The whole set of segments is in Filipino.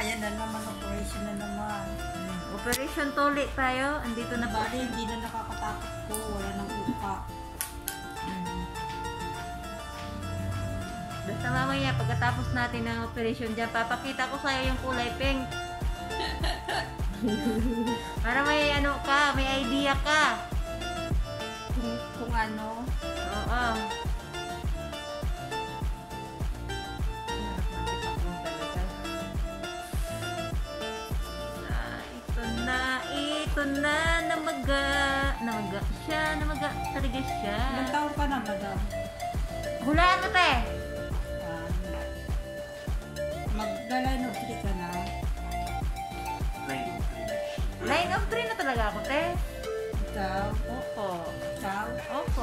Ayan na naman, operation na naman. Operation tuli tayo. Andito na po. Bali, hindi na nakakatakot ko. Wala nang uka. Basta mamaya, pagkatapos natin ng operation dyan, papakita ko sa'yo yung kulay pink. Para may ano ka, may idea ka. Kung ano. Oo. Ito na, namaga siya, namaga talaga siya. Ilang taon ka na, madam? Hulaan mo, te. Magdala-line of 3 ka na. Line of 3 na talaga ako, te. Ikaw? Opo. Ikaw? Opo.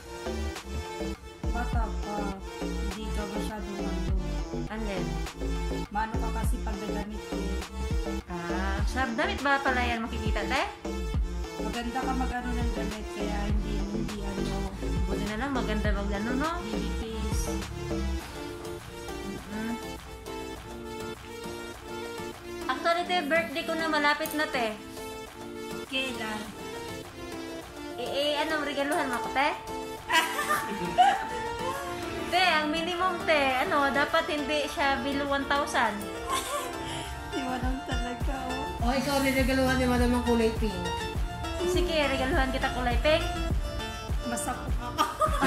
Bata pa. Hindi ka masyadong ano. Ano? Mano ka kasi pag nagamit eh. Sa damit ba pala yan makikita, te? Maganda ka mag-ano ng damit kaya hindi ano. Buti na lang, maganda mag-ano, no? Bibipis. Actually, te, birthday ko na malapit na, te. Kailan? Ano, regaluhan mo ako, te? Te, ang minimum, te, ano, dapat hindi siya below 1,000. Iwanan talaga, oh. O, ikaw niregaluhan ni Madam ng kulay pink. Sige, regaluhan kita kulay pink. Masakot ako.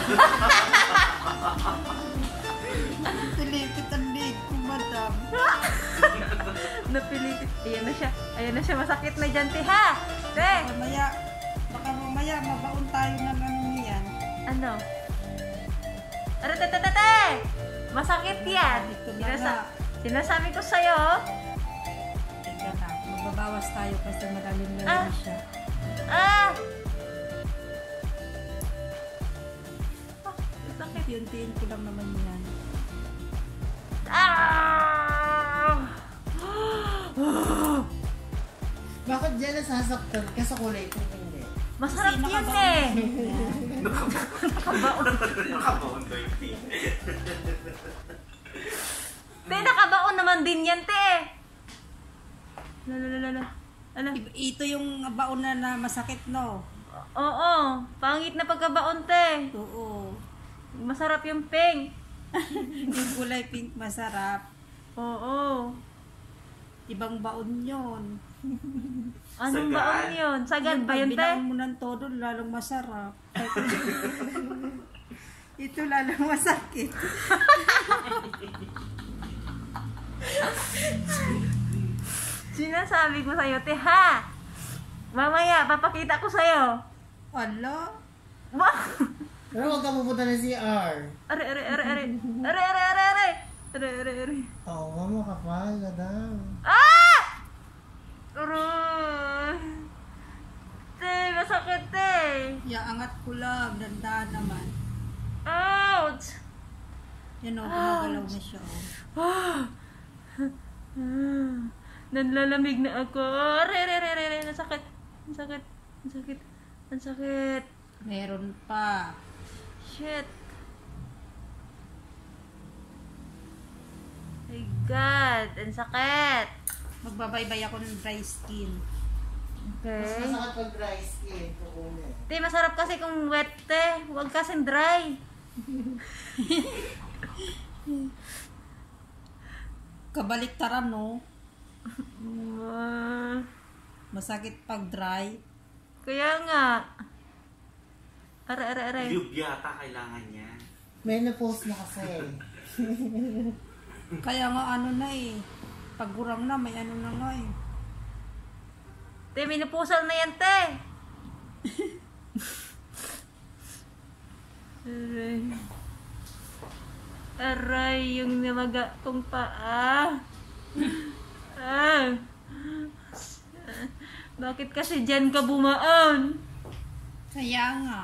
Pilipit ang leg ko, madam. Napilipit. Ayan na siya, masakit na dyan, te, ha? Te! Baka mamaya, mabaon tayo ng ano niyan. Ano? Aray, te! Masakit yan. Ito na nga. Sinasabi ko sa'yo, oh. Teka na, magbabawas tayo kasi malalim na siya. Masakit. Yuntiin ko lang naman yan. Bakit dyan nasasaktan ka sa kulay pink hindi? Masarap Kasi yan, eh. Nakabaon daw yung pin. Te, nakabaon naman din yan, te. Lala. Ano? Ito yung baon na masakit, no? Oo, pangit na pagkabaon, te. Oo. Masarap yung pink. Yung kulay pink masarap. Oo. Ibang baon yun. Anong Sagad. baon yun? Sagad ba yun, te? Binaon mo ng todo, lalong masarap. Ito lalong masakit. Sinasabi ko sa'yo, te, ha? Mamaya, papakita ko sa'yo. Ala? Wah! Pero huwag ka pupunta ng CR. Are. Oo, mama ka pa, Madam. Ah! Aray! Te, masakit, te. Angat ko lang, dandahan naman. Ouch! Yan o, gumagalaw na siya. Oh. Nanlalamig na ako. Are. Ang sakit. Meron pa. Shit. My God, ang sakit. Magbabaybay ako ng dry skin. Mas Okay. masakit pag dry skin. Kukunin. Te, masarap kasi kung wet, te. Huwag kasing dry. Kabaliktaran, no? Ah, Masakit pag dry. Kaya nga. Are. Lube yata kailangan niya. Menopause na kasi. Kaya nga ano na eh. Pag gurang na, may ano na nga eh. Te, minupusal na yan, te. Aray, yung namaga kong paa. Bakit kasi dyan ka bumaan? Kaya nga.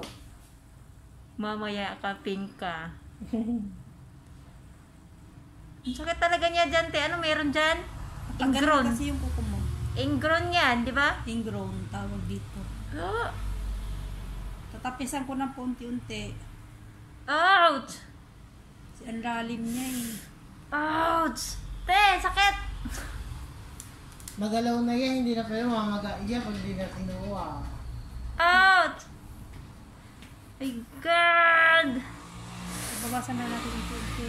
Mamaya ka, pink ka. Ang sakit talaga niya dyan, te. Ano meron dyan? Tanggalin Ingrown. kasi yung kuko mo. Ingrown yan, di ba? Ingrown, tawag dito. Oh. Tatapisan ko ng paunti-unti. Ouch! Ang lalim niya eh. Ouch! Te, sakit! Magalaw na yan, hindi na pala mamaga yan pag hindi na kinuha. Out! My God! Babawasan na natin yung konti.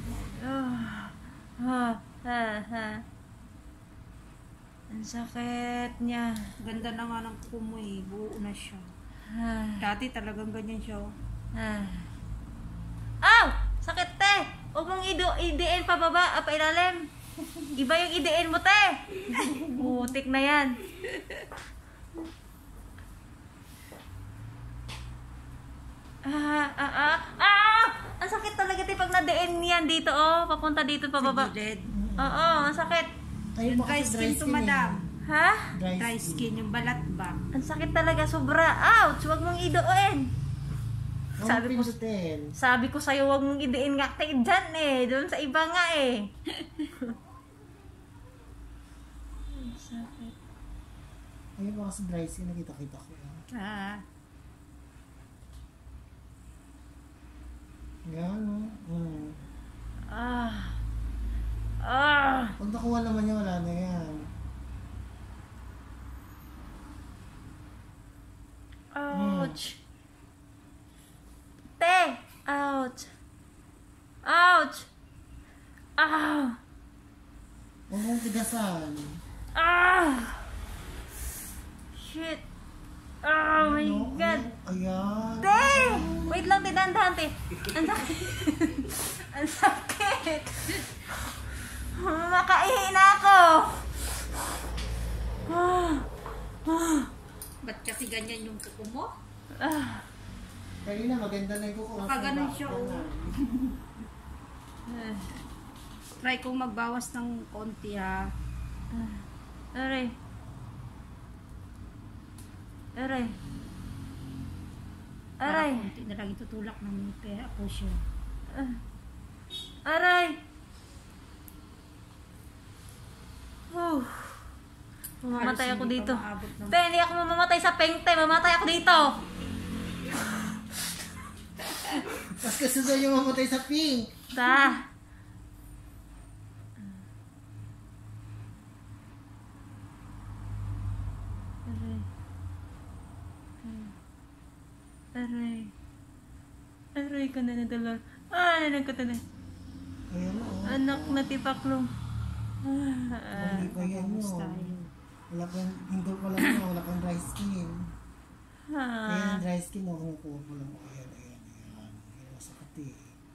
Ang sakit niya. Ganda na nga ng kuko mo eh. Buo na siya. Dati talagang ganyan siya. Oh. Aw! Sakit, te! Huwag mong idiin pa baba, pa ilalim. Iba yung idiin mo, te! Putik na yan. Ang sakit talaga, te, pag nadiin yan dito, oh. Papunta dito pa baba. Red. Oo, ang sakit. Ayun mo Dry kasi skin to, madam. Ha? Dry skin, yung balat ba? Ang sakit talaga, sobra. Ouch! Huwag mong idoin. Sabi ko sa'yo, huwag mong idiin nga tayo dyan eh. Doon sa iba nga eh. Ang sakit. Ayun mo kasi dry skin, nakita-kita ko yan. Yan, Pag nakuha naman niya, wala na yan. Ouch. Te! Ouch. Ouch. Huwag mong tigasan. Shit. Oh my God. Ayan. Te! Wait lang, te, dahan-dahan, te. Ang sakit. Ang sakit. Makaihi na ako. Ba't kasi ganyan yung kuko mo? Kanina maganda na yung kuko. Pagano'n siya, oh. Try kong magbawas ng konti, ha. Aray. Aray. Aray. Para konti na lang itutulak ng pera po siya. Aray. Mamamatay ako dito. Te, hindi ako mamamatay sa peng, te. Mamatay ako dito. Tapos kasi daw yung mamatay sa pink. Ta. Aray. Aray ka na nadala. Nanan ka na. Ayan o. Anak na tipaklong. Hindi pa yan o. Wala kang, hindi pa lang o. Wala kang dry skin. Ayan, dry skin o. Kumukuha ko lang. Ayan. Ayan, masakit eh.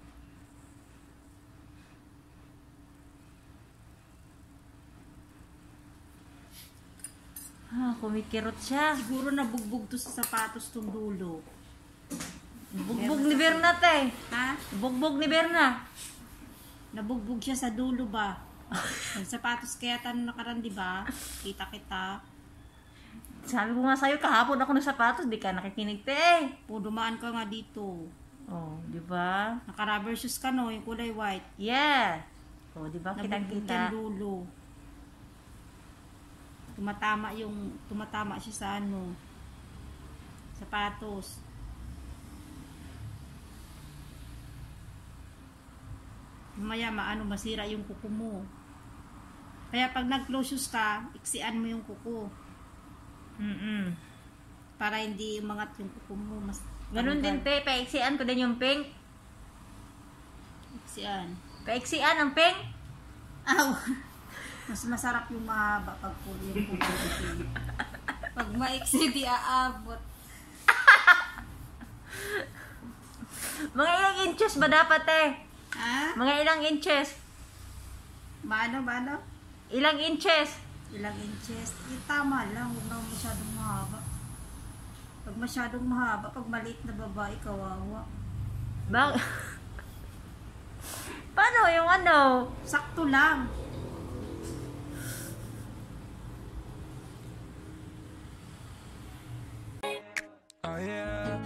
Kumikirot siya. Siguro nabugbog to sa sapatos tong dulo. Bugbog ni Berna, te. Ha? Bugbog ni Berna. Nabugbog siya sa dulo ba? Yung sapatos kaya tanong nakaraan, di ba? Kita-kita. Sabi ko nga sa'yo, kahapon ako ng sapatos, di ka nakikinig, te. Dumaan ka nga dito. Oh, di ba? Naka-rubber shoes ka, no? Yung kulay white. Yeah. Oh, di ba? Nabugbog Kitang-kita. yung dulo. Tumatama siya sa sapatos. Mamaya masira yung kuko mo. Kaya pag nag-close shoes ka, iksian mo yung kuko. Para hindi umangat yung kuko mo. Ganun din, te. Paiksian ko din yung pink. Iksian. Paiksian ang pink. Aw! Mas masarap yung mahaba pag yung kuko. Pag maiksi, di aabot. Mga ilang inches ba dapat, te? Ha? Mga ilang inches? Paano? Ilang inches? Ilang inches? Tama lang. Huwag na masyadong mahaba. Pag masyadong mahaba, pag maliit na babae, kawawa. Paano yung ano? Sakto lang. Oh yeah.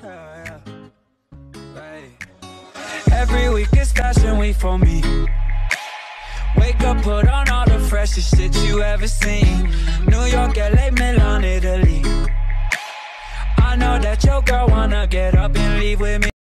Hey. Every week is Fashion Week for me. Wake up, put on all the freshest shit you ever seen. New York, LA, Milan, Italy. I know that your girl wanna get up and leave with me.